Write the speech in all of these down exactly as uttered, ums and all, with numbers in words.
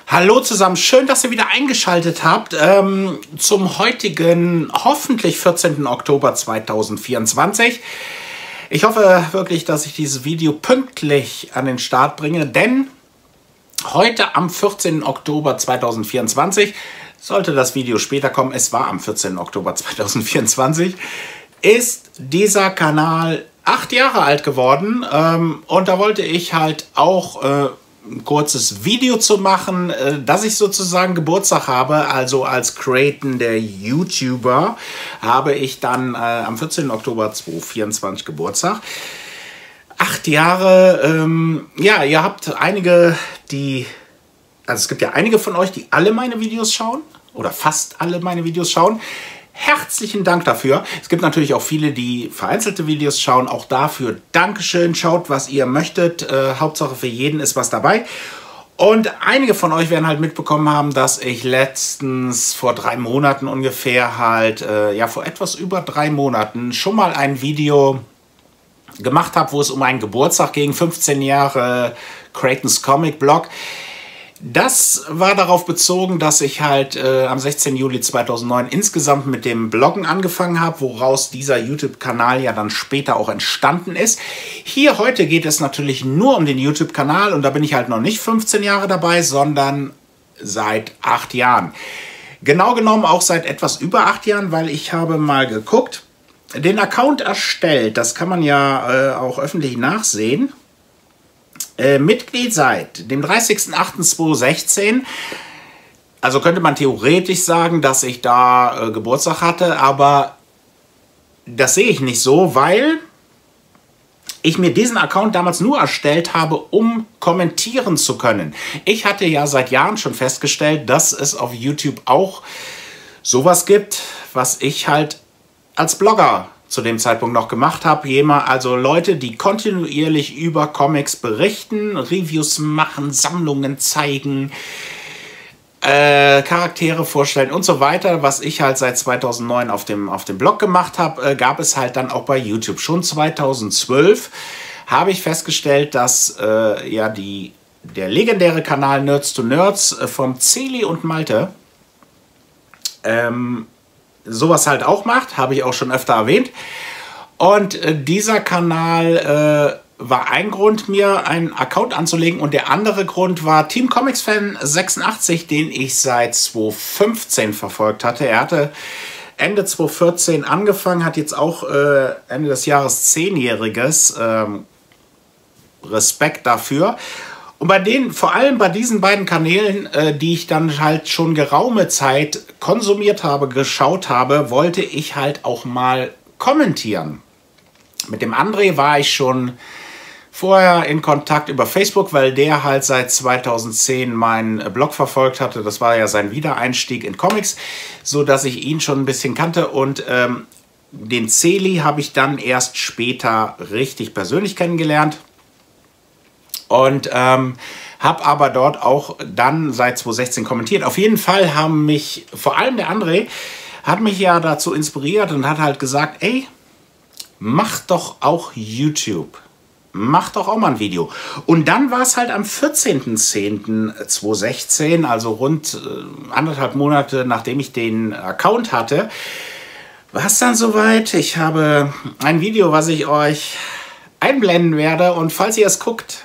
Hallo zusammen, schön, dass ihr wieder eingeschaltet habt ähm, zum heutigen, hoffentlich vierzehnten Oktober zweitausendvierundzwanzig. Ich hoffe wirklich, dass ich dieses Video pünktlich an den Start bringe, denn heute am vierzehnten Oktober zweitausendvierundzwanzig, sollte das Video später kommen, es war am vierzehnten Oktober zweitausendvierundzwanzig, ist dieser Kanal acht Jahre alt geworden ähm, und da wollte ich halt auch äh, ein kurzes Video zu machen, äh, dass ich sozusagen Geburtstag habe. Also als Creighton, der YouTuber, habe ich dann äh, am vierzehnten Oktober zweitausendvierundzwanzig Geburtstag. Acht Jahre, ähm, ja, ihr habt einige, die, also es gibt ja einige von euch, die alle meine Videos schauen oder fast alle meine Videos schauen. Herzlichen Dank dafür. Es gibt natürlich auch viele, die vereinzelte Videos schauen. Auch dafür Dankeschön. Schaut, was ihr möchtet. Äh, Hauptsache für jeden ist was dabei. Und einige von euch werden halt mitbekommen haben, dass ich letztens vor drei Monaten ungefähr halt, äh, ja vor etwas über drei Monaten schon mal ein Video gemacht habe, wo es um einen Geburtstag ging. fünfzehn Jahre Creighton's Comic Blog. Das war darauf bezogen, dass ich halt äh, am sechzehnten Juli zweitausendneun insgesamt mit dem Bloggen angefangen habe, woraus dieser YouTube-Kanal ja dann später auch entstanden ist. Hier heute geht es natürlich nur um den YouTube-Kanal und da bin ich halt noch nicht fünfzehn Jahre dabei, sondern seit acht Jahren. Genau genommen auch seit etwas über acht Jahren, weil ich habe mal geguckt, den Account erstellt, das kann man ja äh, auch öffentlich nachsehen. Äh, Mitglied seit dem dreißigsten achten zweitausendsechzehn. Also könnte man theoretisch sagen, dass ich da äh, Geburtstag hatte, aber das sehe ich nicht so, weil ich mir diesen Account damals nur erstellt habe, um kommentieren zu können. Ich hatte ja seit Jahren schon festgestellt, dass es auf YouTube auch sowas gibt, was ich halt als Blogger zu dem Zeitpunkt noch gemacht habe. Jemand, also Leute, die kontinuierlich über Comics berichten, Reviews machen, Sammlungen zeigen, äh, Charaktere vorstellen und so weiter. Was ich halt seit zweitausendneun auf dem, auf dem Blog gemacht habe, äh, gab es halt dann auch bei YouTube. Schon zweitausendzwölf habe ich festgestellt, dass äh, ja die, der legendäre Kanal Nerds to Nerds äh, vom Celi und Malte ähm, sowas halt auch macht, habe ich auch schon öfter erwähnt. Und äh, dieser Kanal äh, war ein Grund, mir einen Account anzulegen. Und der andere Grund war Team Comics Fan sechsundachtzig, den ich seit zweitausendfünfzehn verfolgt hatte. Er hatte Ende zweitausendvierzehn angefangen, hat jetzt auch äh, Ende des Jahres zehnjähriges. Ähm, Respekt dafür. Und bei denen, vor allem bei diesen beiden Kanälen, äh, die ich dann halt schon geraume Zeit konsumiert habe, geschaut habe, wollte ich halt auch mal kommentieren. Mit dem André war ich schon vorher in Kontakt über Facebook, weil der halt seit zweitausendzehn meinen Blog verfolgt hatte. Das war ja sein Wiedereinstieg in Comics, so dass ich ihn schon ein bisschen kannte. Und ähm, den Celi habe ich dann erst später richtig persönlich kennengelernt. Und ähm, habe aber dort auch dann seit zweitausendsechzehn kommentiert. Auf jeden Fall haben mich, vor allem der André, hat mich ja dazu inspiriert und hat halt gesagt, ey, mach doch auch YouTube. Mach doch auch mal ein Video. Und dann war es halt am vierzehnten zehnten zweitausendsechzehn, also rund äh, anderthalb Monate, nachdem ich den Account hatte, war es dann soweit. Ich habe ein Video, was ich euch einblenden werde. Und falls ihr es guckt,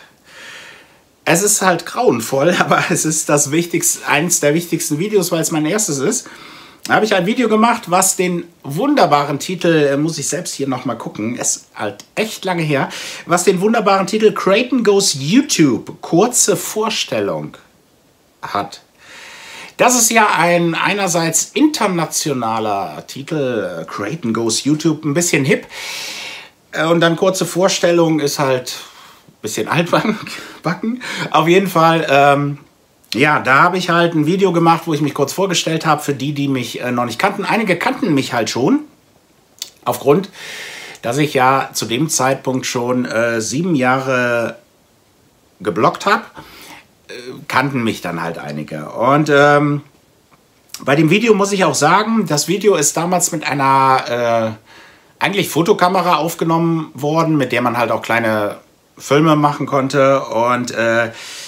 es ist halt grauenvoll, aber es ist das wichtigste, eins der wichtigsten Videos, weil es mein erstes ist. Da habe ich ein Video gemacht, was den wunderbaren Titel, muss ich selbst hier nochmal gucken, ist halt echt lange her, was den wunderbaren Titel Creighton Goes YouTube, kurze Vorstellung hat. Das ist ja ein einerseits internationaler Titel, Creighton Goes YouTube, ein bisschen hip. Und dann kurze Vorstellung ist halt bisschen altbacken. Auf jeden Fall, ähm, ja, da habe ich halt ein Video gemacht, wo ich mich kurz vorgestellt habe, für die, die mich äh, noch nicht kannten. Einige kannten mich halt schon, aufgrund, dass ich ja zu dem Zeitpunkt schon äh, sieben Jahre gebloggt habe, äh, kannten mich dann halt einige. Und ähm, bei dem Video muss ich auch sagen, das Video ist damals mit einer äh, eigentlich Fotokamera aufgenommen worden, mit der man halt auch kleine Filme machen konnte. Und äh,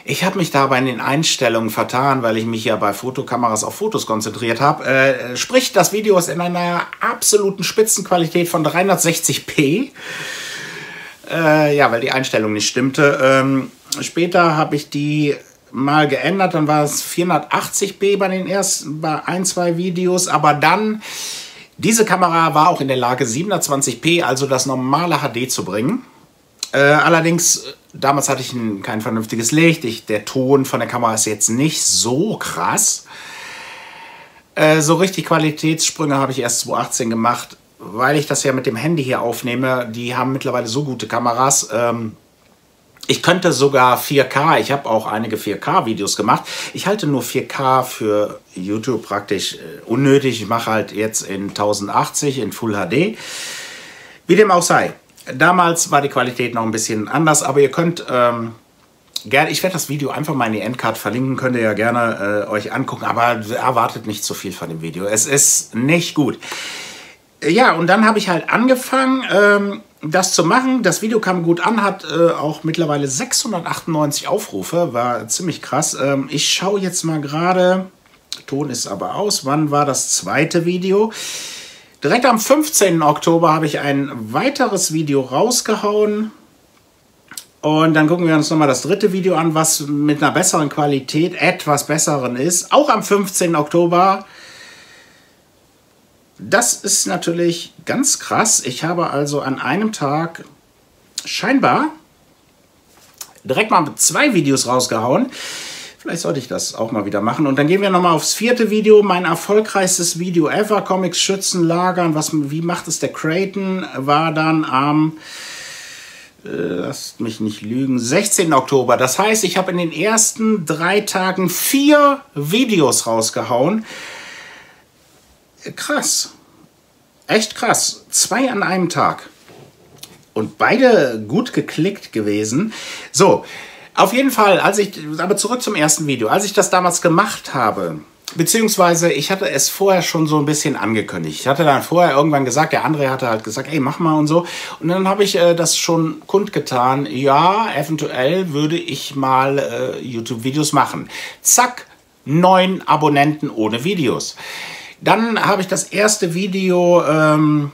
Ich habe mich dabei in den Einstellungen vertan, weil ich mich ja bei Fotokameras auf Fotos konzentriert habe. Äh, sprich, das Video ist in einer absoluten Spitzenqualität von dreihundertsechzig p. Äh, ja, weil die Einstellung nicht stimmte. Ähm, später habe ich die mal geändert, dann war es vierhundertachtzig p bei den ersten, bei ein, zwei Videos. Aber dann, diese Kamera war auch in der Lage, siebenhundertzwanzig p, also das normale H D zu bringen. Äh, allerdings, damals hatte ich ein, kein vernünftiges Licht. Ich, der Ton von der Kamera ist jetzt nicht so krass. Äh, so richtig Qualitätssprünge habe ich erst zweitausendachtzehn gemacht, weil ich das ja mit dem Handy hier aufnehme. Die haben mittlerweile so gute Kameras. Ähm, ich könnte sogar vier K. Ich habe auch einige vier K-Videos gemacht. Ich halte nur vier K für YouTube praktisch äh, unnötig. Ich mache halt jetzt in tausendachtzig in Full H D. Wie dem auch sei. Damals war die Qualität noch ein bisschen anders, aber ihr könnt ähm, gerne, ich werde das Video einfach mal in die Endcard verlinken, könnt ihr ja gerne äh, euch angucken, aber erwartet nicht zu viel von dem Video. Es ist nicht gut. Ja, und dann habe ich halt angefangen, ähm, das zu machen. Das Video kam gut an, hat äh, auch mittlerweile sechshundertachtundneunzig Aufrufe, war ziemlich krass. Ähm, ich schaue jetzt mal gerade, Ton ist aber aus, wann war das zweite Video? Direkt am fünfzehnten Oktober habe ich ein weiteres Video rausgehauen. Und dann gucken wir uns nochmal das dritte Video an, was mit einer besseren Qualität, etwas besseren ist. Auch am fünfzehnten Oktober. Das ist natürlich ganz krass. Ich habe also an einem Tag scheinbar direkt mal zwei Videos rausgehauen. Vielleicht sollte ich das auch mal wieder machen. Und dann gehen wir nochmal aufs vierte Video. Mein erfolgreichstes Video ever. Comics schützen, lagern. Was, wie macht es der Creighton? War dann am, äh, lasst mich nicht lügen, sechzehnten Oktober. Das heißt, ich habe in den ersten drei Tagen vier Videos rausgehauen. Krass. Echt krass. Zwei an einem Tag. Und beide gut geklickt gewesen. So. Auf jeden Fall, als ich, aber zurück zum ersten Video, als ich das damals gemacht habe, beziehungsweise ich hatte es vorher schon so ein bisschen angekündigt. Ich hatte dann vorher irgendwann gesagt, der André hatte halt gesagt, ey, mach mal und so. Und dann habe ich äh, das schon kundgetan, ja, eventuell würde ich mal äh, YouTube-Videos machen. Zack, neun Abonnenten ohne Videos. Dann habe ich das erste Video ähm,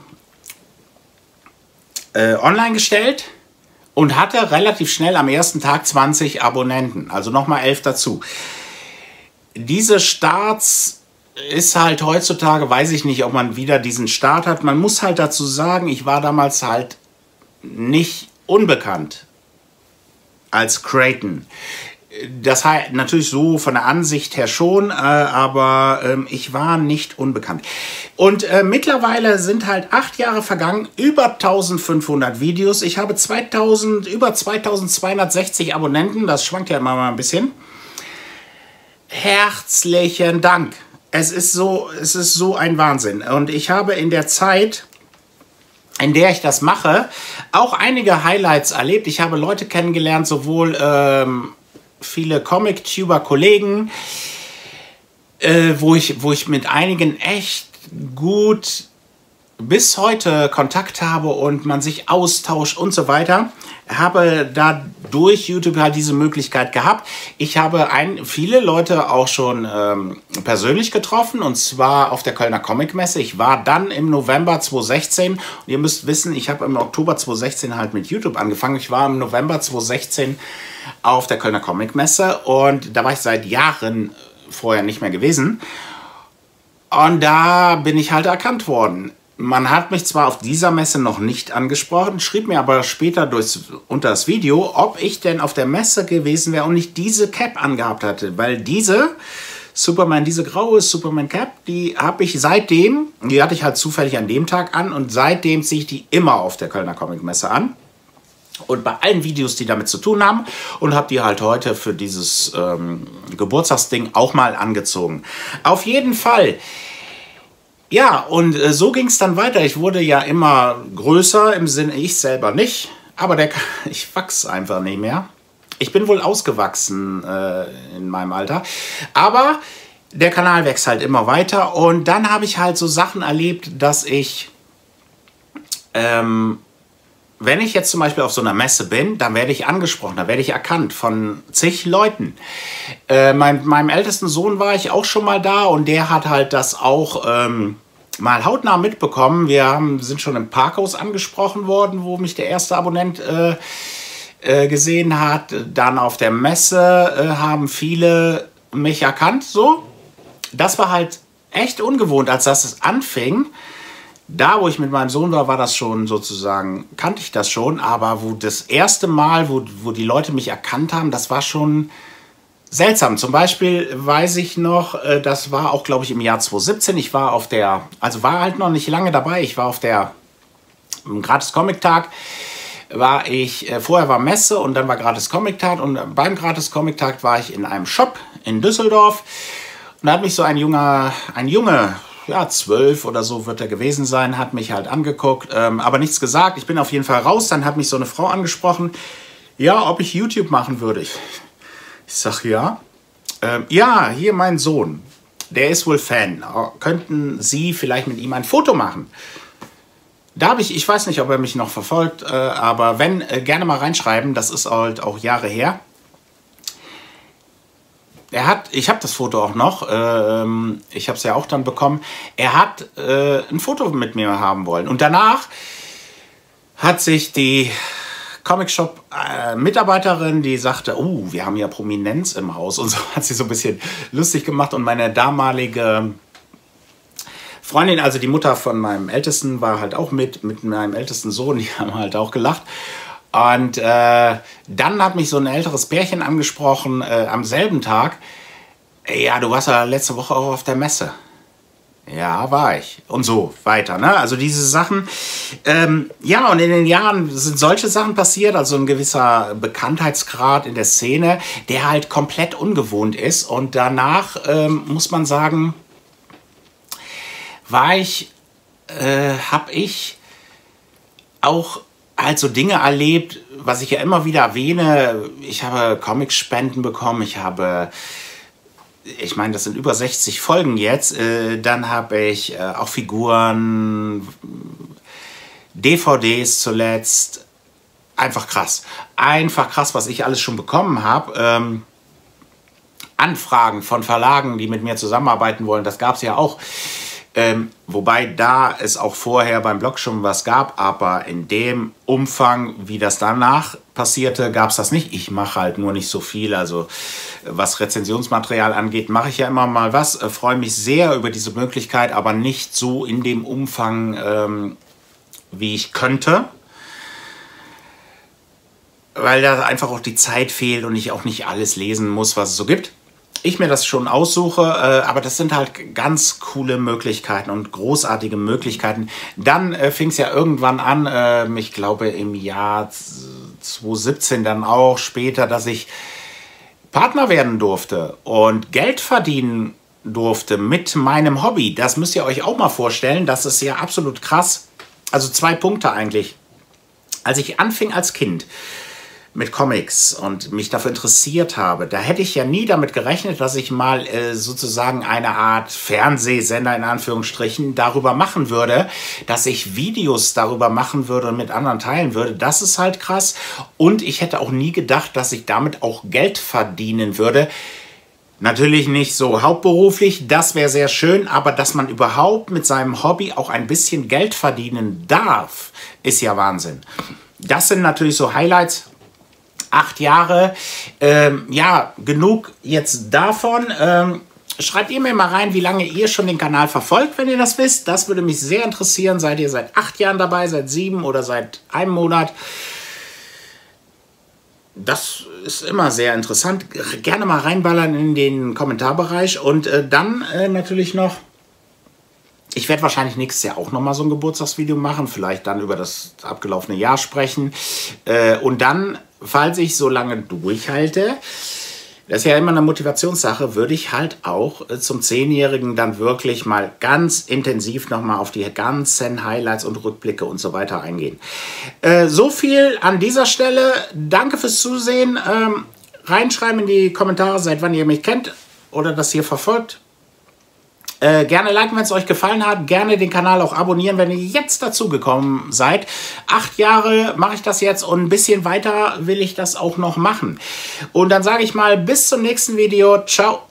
äh, online gestellt. Und hatte relativ schnell am ersten Tag zwanzig Abonnenten, also nochmal elf dazu. Diese Starts ist halt heutzutage, weiß ich nicht, ob man wieder diesen Start hat. Man muss halt dazu sagen, ich war damals halt nicht unbekannt als Creighton. Das heißt natürlich so von der Ansicht her schon, äh, aber ähm, ich war nicht unbekannt. Und äh, mittlerweile sind halt acht Jahre vergangen, über eintausendfünfhundert Videos. Ich habe zweitausend, über zweitausendzweihundertsechzig Abonnenten, das schwankt ja immer mal ein bisschen. Herzlichen Dank. Es ist so, es ist so ein Wahnsinn. Und ich habe in der Zeit, in der ich das mache, auch einige Highlights erlebt. Ich habe Leute kennengelernt, sowohl ähm, viele Comic-Tuber-Kollegen, äh, wo ich, wo ich mit einigen echt gut bis heute Kontakt habe und man sich austauscht und so weiter. Habe da durch YouTube halt diese Möglichkeit gehabt. Ich habe ein, viele Leute auch schon ähm, persönlich getroffen, und zwar auf der Kölner Comic-Messe. Ich war dann im November zweitausendsechzehn, und ihr müsst wissen, ich habe im Oktober zweitausendsechzehn halt mit YouTube angefangen. Ich war im November zweitausendsechzehn auf der Kölner Comic-Messe und da war ich seit Jahren vorher nicht mehr gewesen. Und da bin ich halt erkannt worden. Man hat mich zwar auf dieser Messe noch nicht angesprochen, schrieb mir aber später durchs, unter das Video, ob ich denn auf der Messe gewesen wäre und nicht diese Cap angehabt hatte. Weil diese Superman, diese graue Superman Cap, die habe ich seitdem, die hatte ich halt zufällig an dem Tag an, und seitdem ziehe ich die immer auf der Kölner Comic Messe an. Und bei allen Videos, die damit zu tun haben, und habe die halt heute für dieses ähm, Geburtstagsding auch mal angezogen. Auf jeden Fall. Ja, und äh, so ging es dann weiter. Ich wurde ja immer größer, im Sinne, ich selber nicht, aber der, ich wachse einfach nicht mehr. Ich bin wohl ausgewachsen äh, in meinem Alter, aber der Kanal wächst halt immer weiter. Und dann habe ich halt so Sachen erlebt, dass ich ähm, wenn ich jetzt zum Beispiel auf so einer Messe bin, dann werde ich angesprochen, dann werde ich erkannt von zig Leuten. Äh, mein, meinem ältesten Sohn war ich auch schon mal da und der hat halt das auch ähm, mal hautnah mitbekommen. Wir haben, sind schon im Parkhaus angesprochen worden, wo mich der erste Abonnent äh, äh, gesehen hat. Dann auf der Messe äh, haben viele mich erkannt. So, das war halt echt ungewohnt, als das anfing. Da, wo ich mit meinem Sohn war, war das schon sozusagen, kannte ich das schon, aber wo das erste Mal, wo, wo die Leute mich erkannt haben, das war schon seltsam. Zum Beispiel weiß ich noch, das war auch, glaube ich, im Jahr zweitausendsiebzehn, ich war auf der, also war halt noch nicht lange dabei, ich war auf der Gratis Comic Tag, war ich, vorher war Messe und dann war Gratis Comic Tag und beim Gratis Comic Tag war ich in einem Shop in Düsseldorf und da hat mich so ein junger, ein Junge, ja, zwölf oder so wird er gewesen sein, hat mich halt angeguckt, ähm, aber nichts gesagt. Ich bin auf jeden Fall raus. Dann hat mich so eine Frau angesprochen, ja, ob ich YouTube machen würde. Ich, ich sag ja. Ähm, ja, hier mein Sohn, der ist wohl Fan. Könnten Sie vielleicht mit ihm ein Foto machen? Da habe ich, ich weiß nicht, ob er mich noch verfolgt, äh, aber wenn, äh, gerne mal reinschreiben, das ist halt auch Jahre her. Er hat, ich habe das Foto auch noch, ähm, ich habe es ja auch dann bekommen, er hat äh, ein Foto mit mir haben wollen. Und danach hat sich die Comic-Shop-Mitarbeiterin, die sagte, oh, wir haben ja Prominenz im Haus und so, hat sie so ein bisschen lustig gemacht. Und meine damalige Freundin, also die Mutter von meinem Ältesten, war halt auch mit, mit meinem ältesten Sohn, die haben halt auch gelacht. Und äh, dann hat mich so ein älteres Pärchen angesprochen äh, am selben Tag. Ja, du warst ja letzte Woche auch auf der Messe. Ja, war ich. Und so weiter. Ne? Also diese Sachen. Ähm, ja, und in den Jahren sind solche Sachen passiert. Also ein gewisser Bekanntheitsgrad in der Szene, der halt komplett ungewohnt ist. Und danach ähm, muss man sagen, war ich, äh, habe ich auch halt so Dinge erlebt, was ich ja immer wieder erwähne. Ich habe Comic-Spenden bekommen, ich habe, ich meine, das sind über sechzig Folgen jetzt. Äh, dann habe ich äh, auch Figuren, D V Ds zuletzt. Einfach krass. Einfach krass, was ich alles schon bekommen habe. Ähm, Anfragen von Verlagen, die mit mir zusammenarbeiten wollen, das gab es ja auch. Ähm, wobei da es auch vorher beim Blog schon was gab, aber in dem Umfang, wie das danach passierte, gab es das nicht. Ich mache halt nur nicht so viel, also was Rezensionsmaterial angeht, mache ich ja immer mal was. Äh, freue mich sehr über diese Möglichkeit, aber nicht so in dem Umfang, ähm, wie ich könnte. Weil da einfach auch die Zeit fehlt und ich auch nicht alles lesen muss, was es so gibt. Ich mir das schon aussuche, äh, aber das sind halt ganz coole Möglichkeiten und großartige Möglichkeiten. Dann äh, fing es ja irgendwann an, äh, ich glaube im Jahr zweitausendsiebzehn dann auch später, dass ich Partner werden durfte und Geld verdienen durfte mit meinem Hobby. Das müsst ihr euch auch mal vorstellen, das ist ja absolut krass. Also zwei Punkte eigentlich. Als ich anfing als Kind mit Comics und mich dafür interessiert habe, da hätte ich ja nie damit gerechnet, dass ich mal äh, sozusagen eine Art Fernsehsender in Anführungsstrichen darüber machen würde, dass ich Videos darüber machen würde und mit anderen teilen würde. Das ist halt krass. Und ich hätte auch nie gedacht, dass ich damit auch Geld verdienen würde. Natürlich nicht so hauptberuflich, das wäre sehr schön, aber dass man überhaupt mit seinem Hobby auch ein bisschen Geld verdienen darf, ist ja Wahnsinn. Das sind natürlich so Highlights. Acht Jahre, ähm, ja, genug jetzt davon. Ähm, schreibt ihr mir mal rein, wie lange ihr schon den Kanal verfolgt, wenn ihr das wisst. Das würde mich sehr interessieren. Seid ihr seit acht Jahren dabei, seit sieben oder seit einem Monat? Das ist immer sehr interessant. Gerne mal reinballern in den Kommentarbereich. Und äh, dann äh, natürlich noch, ich werde wahrscheinlich nächstes Jahr auch nochmal so ein Geburtstagsvideo machen. Vielleicht dann über das abgelaufene Jahr sprechen. Äh, und dann, falls ich so lange durchhalte, das ist ja immer eine Motivationssache, würde ich halt auch äh, zum Zehnjährigen dann wirklich mal ganz intensiv nochmal auf die ganzen Highlights und Rückblicke und so weiter eingehen. Äh, so viel an dieser Stelle. Danke fürs Zusehen. Ähm, reinschreiben in die Kommentare, seit wann ihr mich kennt oder das hier verfolgt. Äh, gerne liken, wenn es euch gefallen hat. Gerne den Kanal auch abonnieren, wenn ihr jetzt dazu gekommen seid. Acht Jahre mache ich das jetzt und ein bisschen weiter will ich das auch noch machen. Und dann sage ich mal, bis zum nächsten Video. Ciao.